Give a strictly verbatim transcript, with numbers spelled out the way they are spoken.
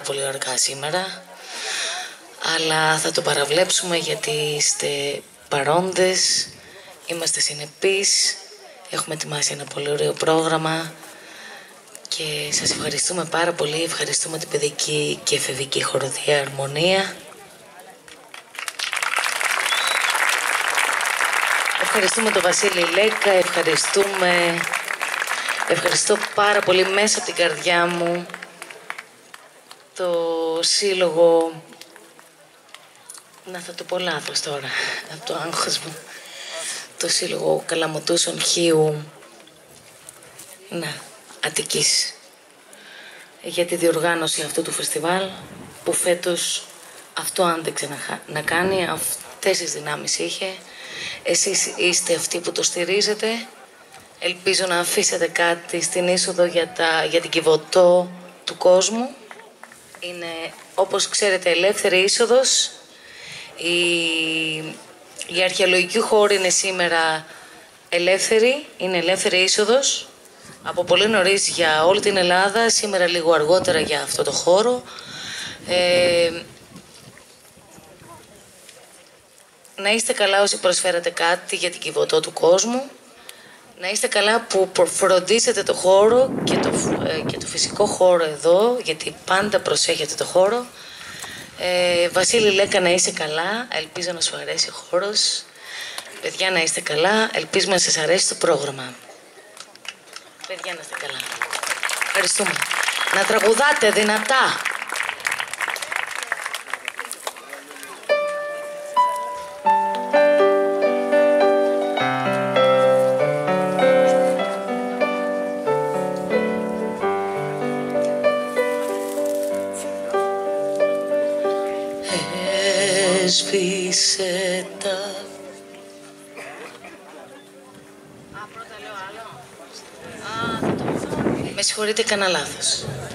πολύ αργά σήμερα, αλλά θα το παραβλέψουμε γιατί είστε παρόντες, είμαστε συνεπείς, έχουμε ετοιμάσει ένα πολύ ωραίο πρόγραμμα και σας ευχαριστούμε πάρα πολύ, ευχαριστούμε την παιδική και εφηβική χοροδία Αρμονία. Ευχαριστούμε τον Βασίλη Λέκα, ευχαριστούμε, ευχαριστώ πάρα πολύ μέσα από την καρδιά μου το σύλλογο, να θα το πω λάθος τώρα, από το άγχος μου, το σύλλογο Καλαμωτούσων Χίου, να, Αττικής, για τη διοργάνωση αυτού του φεστιβάλ που φέτος αυτό άντεξε να, να κάνει, αυτές τις δυνάμεις είχε. Εσείς είστε αυτοί που το στηρίζετε. Ελπίζω να αφήσετε κάτι στην είσοδο για, τα, για την Κιβωτό του κόσμου. Είναι, όπως ξέρετε, ελεύθερη είσοδος. Η, η αρχαιολογική χώρη είναι σήμερα ελεύθερη, είναι ελεύθερη είσοδος. Από πολύ νωρίς για όλη την Ελλάδα, σήμερα λίγο αργότερα για αυτό το χώρο. Ε, να είστε καλά όσοι προσφέρατε κάτι για την Κιβωτό του κόσμου. Να είστε καλά που φροντίσετε το χώρο και το, ε, και το φυσικό χώρο εδώ, γιατί πάντα προσέχετε το χώρο. Ε, Βασίλη Λέκα, να είσαι καλά, ελπίζω να σου αρέσει ο χώρος. Παιδιά, να είστε καλά, ελπίζουμε να σας αρέσει το πρόγραμμα. Παιδιά, να είστε καλά. Ευχαριστούμε. Να τραγουδάτε δυνατά. Έσβησε τα... Α, πρώτα λέω άλλο. Α, δεν το... Με συγχωρείτε, έκανα λάθος.